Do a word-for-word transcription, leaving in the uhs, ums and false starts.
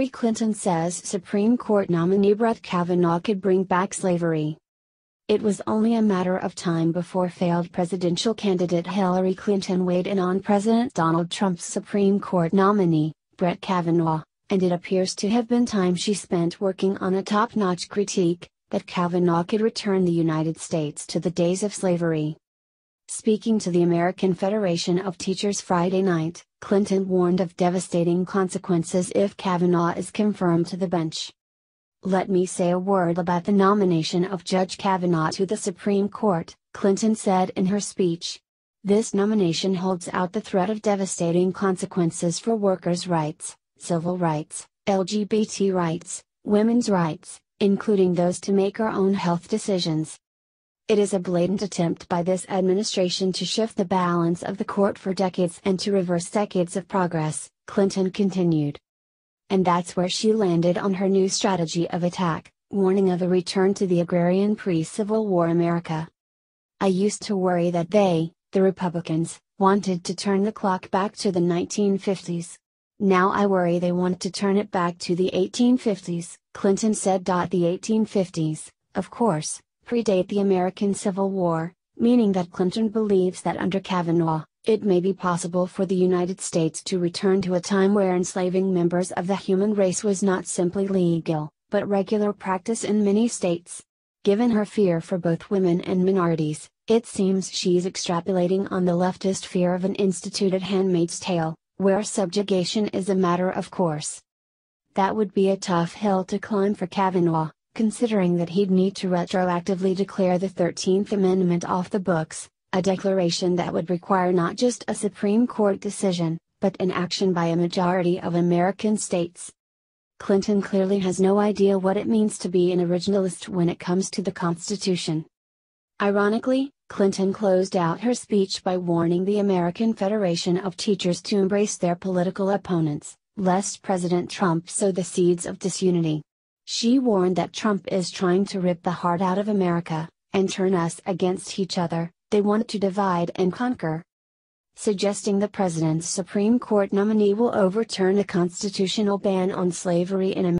Hillary Clinton says Supreme Court nominee Brett Kavanaugh could bring back slavery. It was only a matter of time before failed presidential candidate Hillary Clinton weighed in on President Donald Trump's Supreme Court nominee, Brett Kavanaugh, and it appears to have been time she spent working on a top-notch critique that Kavanaugh could return the United States to the days of slavery. Speaking to the American Federation of Teachers Friday night, Clinton warned of devastating consequences if Kavanaugh is confirmed to the bench. "Let me say a word about the nomination of Judge Kavanaugh to the Supreme Court," Clinton said in her speech. "This nomination holds out the threat of devastating consequences for workers' rights, civil rights, L G B T rights, women's rights, including those to make our own health decisions. It is a blatant attempt by this administration to shift the balance of the court for decades and to reverse decades of progress," Clinton continued. And that's where she landed on her new strategy of attack, warning of a return to the agrarian pre-Civil War America. "I used to worry that they, the Republicans, wanted to turn the clock back to the nineteen fifties. Now I worry they want to turn it back to the eighteen fifties, Clinton said. The eighteen fifties, of course, predate the American Civil War, meaning that Clinton believes that under Kavanaugh, it may be possible for the United States to return to a time where enslaving members of the human race was not simply legal, but regular practice in many states. Given her fear for both women and minorities, it seems she's extrapolating on the leftist fear of an instituted Handmaid's Tale, where subjugation is a matter of course. That would be a tough hill to climb for Kavanaugh, considering that he'd need to retroactively declare the thirteenth Amendment off the books, a declaration that would require not just a Supreme Court decision, but an action by a majority of American states. Clinton clearly has no idea what it means to be an originalist when it comes to the Constitution. Ironically, Clinton closed out her speech by warning the American Federation of Teachers to embrace their political opponents, lest President Trump sow the seeds of disunity. She warned that Trump is trying to rip the heart out of America, and turn us against each other. They want to divide and conquer. Suggesting the president's Supreme Court nominee will overturn a constitutional ban on slavery in America.